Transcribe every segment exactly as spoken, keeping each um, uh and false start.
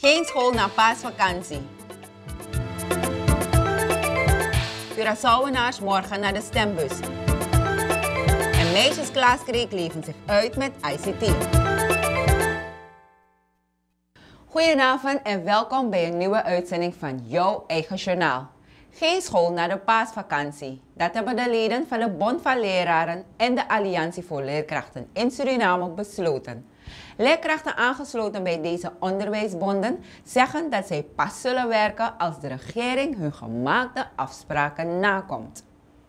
Geen school na paasvakantie. Curaçaoenaars morgen naar de stembus. En meisjes Klaaskreek leven zich uit met I C T. Goedenavond en welkom bij een nieuwe uitzending van jouw eigen journaal. Geen school na de paasvakantie. Dat hebben de leden van de Bond van Leraren en de Alliantie voor Leerkrachten in Suriname besloten. Leerkrachten aangesloten bij deze onderwijsbonden zeggen dat zij pas zullen werken als de regering hun gemaakte afspraken nakomt.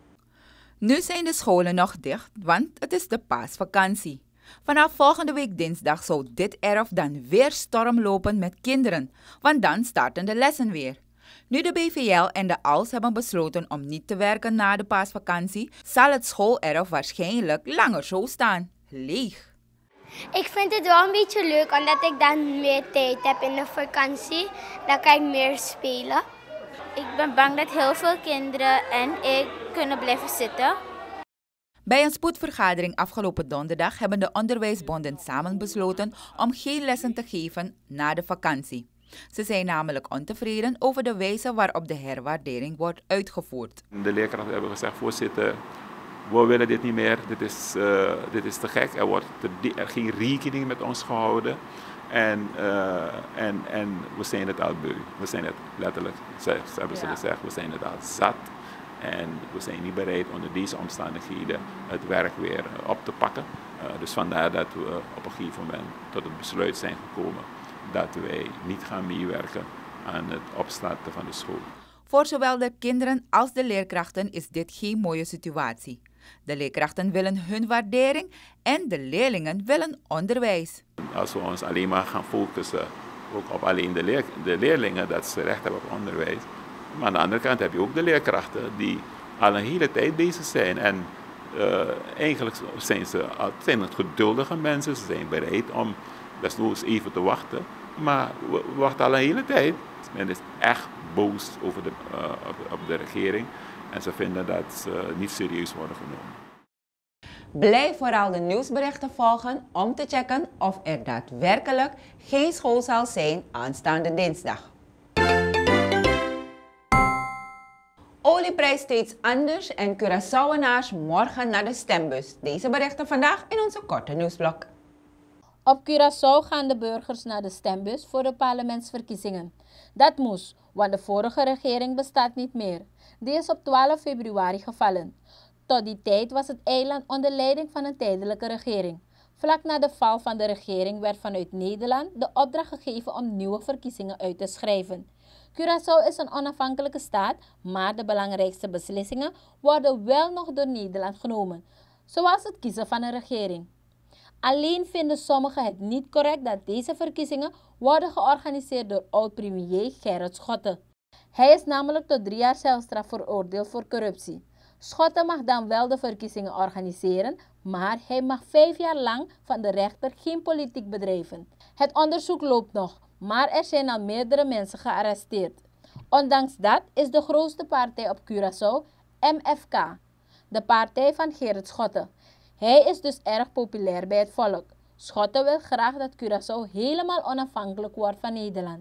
Nu zijn de scholen nog dicht, want het is de paasvakantie. Vanaf volgende week dinsdag zou dit erf dan weer storm lopen met kinderen, want dan starten de lessen weer. Nu de B V L en de A L S hebben besloten om niet te werken na de paasvakantie, zal het schoolerf waarschijnlijk langer zo staan, leeg. Ik vind het wel een beetje leuk, omdat ik dan meer tijd heb in de vakantie. Dan kan ik meer spelen. Ik ben bang dat heel veel kinderen en ik kunnen blijven zitten. Bij een spoedvergadering afgelopen donderdag hebben de onderwijsbonden samen besloten om geen lessen te geven na de vakantie. Ze zijn namelijk ontevreden over de wijze waarop de herwaardering wordt uitgevoerd. De leerkrachten hebben gezegd, voorzitter, we willen dit niet meer, dit is, uh, dit is te gek, er wordt te, er geen rekening met ons gehouden en, uh, en, en we zijn het al beu. We zijn het letterlijk, ze, ze hebben ze ja. gezegd, we zijn het al zat en we zijn niet bereid onder deze omstandigheden het werk weer op te pakken. Uh, dus vandaar dat we op een gegeven moment tot het besluit zijn gekomen dat wij niet gaan meewerken aan het opstarten van de school. Voor zowel de kinderen als de leerkrachten is dit geen mooie situatie. De leerkrachten willen hun waardering en de leerlingen willen onderwijs. Als we ons alleen maar gaan focussen ook op alleen de, leer, de leerlingen, dat ze recht hebben op onderwijs. Maar aan de andere kant heb je ook de leerkrachten die al een hele tijd bezig zijn. En uh, eigenlijk zijn ze zijn het geduldige mensen, ze zijn bereid om desnoods even te wachten. Maar we wachten al een hele tijd. Men is echt boos over de, uh, op, op de regering. En ze vinden dat ze niet serieus worden genomen. Blijf vooral de nieuwsberichten volgen om te checken of er daadwerkelijk geen school zal zijn aanstaande dinsdag. Olieprijs steeds anders en Curaçaoenaars morgen naar de stembus. Deze berichten vandaag in onze korte nieuwsblok. Op Curaçao gaan de burgers naar de stembus voor de parlementsverkiezingen. Dat moest, want de vorige regering bestaat niet meer. Die is op twaalf februari gevallen. Tot die tijd was het eiland onder leiding van een tijdelijke regering. Vlak na de val van de regering werd vanuit Nederland de opdracht gegeven om nieuwe verkiezingen uit te schrijven. Curaçao is een onafhankelijke staat, maar de belangrijkste beslissingen worden wel nog door Nederland genomen, zoals het kiezen van een regering. Alleen vinden sommigen het niet correct dat deze verkiezingen worden georganiseerd door oud-premier Gerrit Schotten. Hij is namelijk tot drie jaar celstraf veroordeeld voor corruptie. Schotten mag dan wel de verkiezingen organiseren, maar hij mag vijf jaar lang van de rechter geen politiek bedrijven. Het onderzoek loopt nog, maar er zijn al meerdere mensen gearresteerd. Ondanks dat is de grootste partij op Curaçao M F K, de partij van Gerrit Schotten. Hij is dus erg populair bij het volk. Schotten wil graag dat Curaçao helemaal onafhankelijk wordt van Nederland.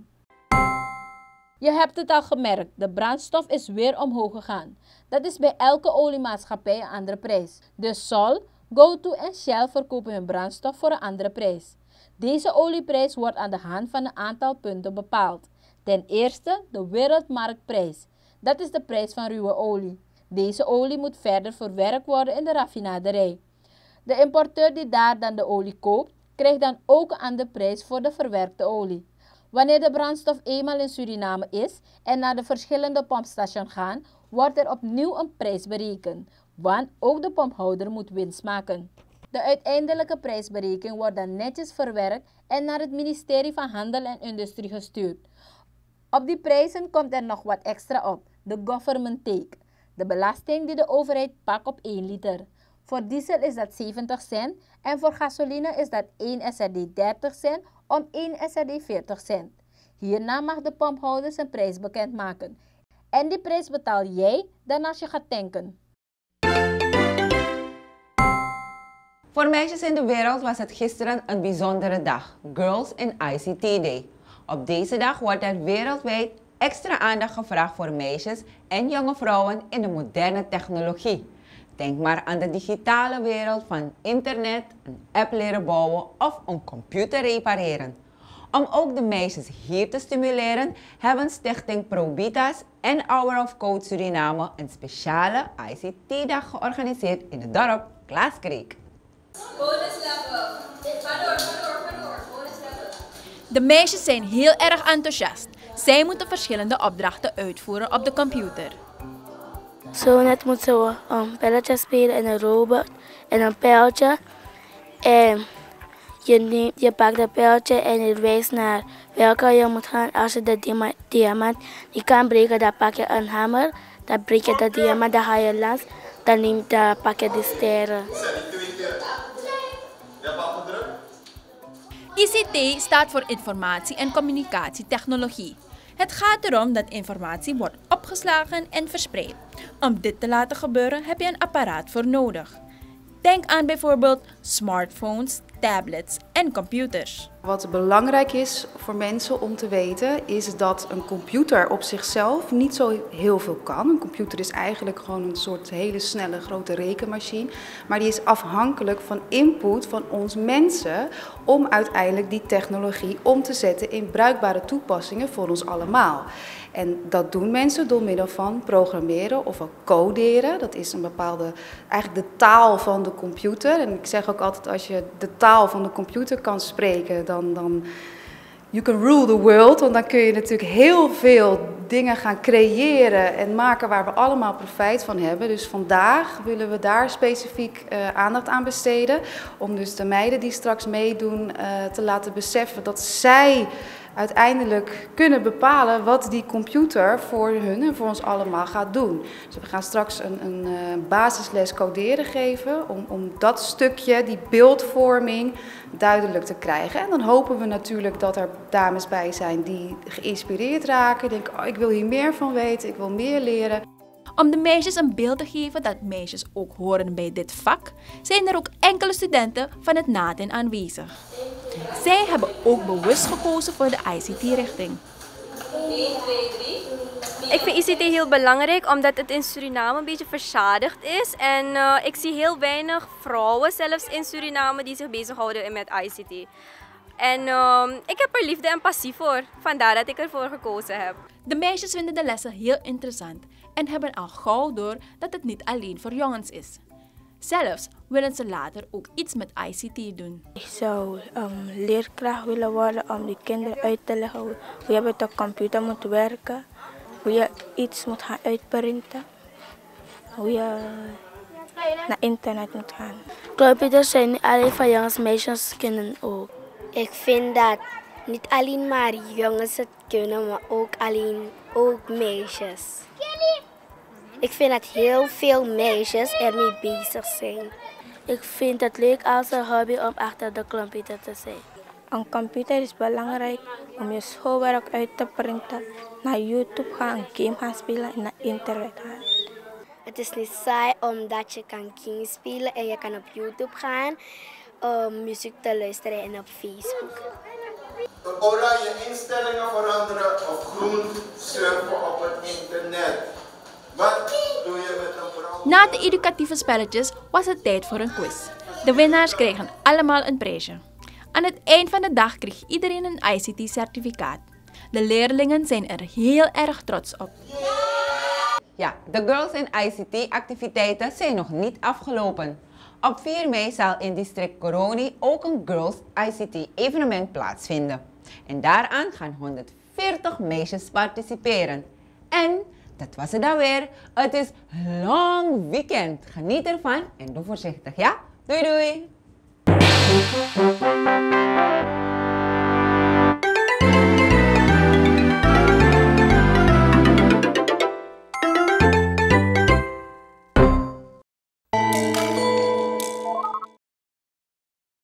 Je hebt het al gemerkt, de brandstof is weer omhoog gegaan. Dat is bij elke oliemaatschappij een andere prijs. Dus Sol, GoTo en Shell verkopen hun brandstof voor een andere prijs. Deze olieprijs wordt aan de hand van een aantal punten bepaald. Ten eerste de wereldmarktprijs. Dat is de prijs van ruwe olie. Deze olie moet verder verwerkt worden in de raffinaderij. De importeur die daar dan de olie koopt, krijgt dan ook een andere prijs voor de verwerkte olie. Wanneer de brandstof eenmaal in Suriname is en naar de verschillende pompstations gaan, wordt er opnieuw een prijs berekend, want ook de pomphouder moet winst maken. De uiteindelijke prijsberekening wordt dan netjes verwerkt en naar het ministerie van Handel en Industrie gestuurd. Op die prijzen komt er nog wat extra op, de government take, de belasting die de overheid pakt op één liter. Voor diesel is dat zeventig cent en voor gasoline is dat één S R D dertig cent om één S R D veertig cent. Hierna mag de pomphouder zijn prijs bekendmaken. En die prijs betaal jij dan als je gaat tanken. Voor meisjes in de wereld was het gisteren een bijzondere dag, Girls in I C T Day. Op deze dag wordt er wereldwijd extra aandacht gevraagd voor meisjes en jonge vrouwen in de moderne technologie. Denk maar aan de digitale wereld van internet, een app leren bouwen of een computer repareren. Om ook de meisjes hier te stimuleren, hebben Stichting Probitas en Hour of Code Suriname een speciale I C T-dag georganiseerd in het dorp Klaaskreek. De meisjes zijn heel erg enthousiast. Zij moeten verschillende opdrachten uitvoeren op de computer. Zo net moet ze een pijltje spelen en een robot en een pijltje. En je, neemt, je pakt het pijltje en je wijst naar welke je moet gaan. Als je de diama diamant niet kan breken, dan pak je een hamer. Dan breek je de diamant, dan ga je langs. Dan, neem, dan pak je de sterren. I C T staat voor informatie- en communicatietechnologie. Het gaat erom dat informatie wordt opgeslagen en verspreid. Om dit te laten gebeuren heb je een apparaat voor nodig. Denk aan bijvoorbeeld smartphones, tablets en computers. Wat belangrijk is voor mensen om te weten is dat een computer op zichzelf niet zo heel veel kan. Een computer is eigenlijk gewoon een soort hele snelle grote rekenmachine. Maar die is afhankelijk van input van ons mensen om uiteindelijk die technologie om te zetten in bruikbare toepassingen voor ons allemaal. En dat doen mensen door middel van programmeren of ook coderen. Dat is een bepaalde, eigenlijk de taal van de computer. En ik zeg ook altijd, als je de taal van de computer kan spreken, dan, dan you can rule the world. Want dan kun je natuurlijk heel veel dingen gaan creëren en maken waar we allemaal profijt van hebben. Dus vandaag willen we daar specifiek uh, aandacht aan besteden. Om dus de meiden die straks meedoen uh, te laten beseffen dat zij uiteindelijk kunnen bepalen wat die computer voor hun en voor ons allemaal gaat doen. Dus we gaan straks een, een uh, basisles coderen geven om, om dat stukje, die beeldvorming, duidelijk te krijgen. En dan hopen we natuurlijk dat er dames bij zijn die geïnspireerd raken, denken, oh, ik wil hier meer van weten, ik wil meer leren. Om de meisjes een beeld te geven dat meisjes ook horen bij dit vak, zijn er ook enkele studenten van het N A D I N aanwezig. Zij hebben ook bewust gekozen voor de I C T-richting. Ik vind I C T heel belangrijk omdat het in Suriname een beetje verzadigd is. En uh, ik zie heel weinig vrouwen zelfs in Suriname die zich bezighouden met I C T. En uh, ik heb er liefde en passie voor, vandaar dat ik ervoor gekozen heb. De meisjes vinden de lessen heel interessant en hebben al gauw door dat het niet alleen voor jongens is. Zelfs willen ze later ook iets met I C T doen. Ik zou um, leerkracht willen worden om die kinderen uit te leggen hoe, hoe je met de computer moet werken, hoe je iets moet gaan uitprinten, hoe je naar internet moet gaan. Computers zijn niet alleen voor jongens, meisjes kunnen ook. Ik vind dat niet alleen maar jongens het kunnen, maar ook alleen ook meisjes. Ik vind dat heel veel meisjes ermee bezig zijn. Ik vind het leuk als een hobby om achter de computer te zijn. Een computer is belangrijk om je schoolwerk uit te printen, naar YouTube gaan, een game gaan spelen en naar internet gaan. Het is niet saai omdat je kan games spelen en je kan op YouTube gaan, om muziek te luisteren en op Facebook. Oranje instellingen veranderen of groen surfen op het internet. Wat doe je met een vrouw? Na de educatieve spelletjes was het tijd voor een quiz. De winnaars kregen allemaal een prijsje. Aan het eind van de dag kreeg iedereen een I C T-certificaat. De leerlingen zijn er heel erg trots op. Ja, de Girls in I C T-activiteiten zijn nog niet afgelopen. Op vier mei zal in district Coroni ook een Girls I C T-evenement plaatsvinden. En daaraan gaan honderdveertig meisjes participeren. En dat was het dan weer. Het is long weekend. Geniet ervan en doe voorzichtig, ja? Doei doei!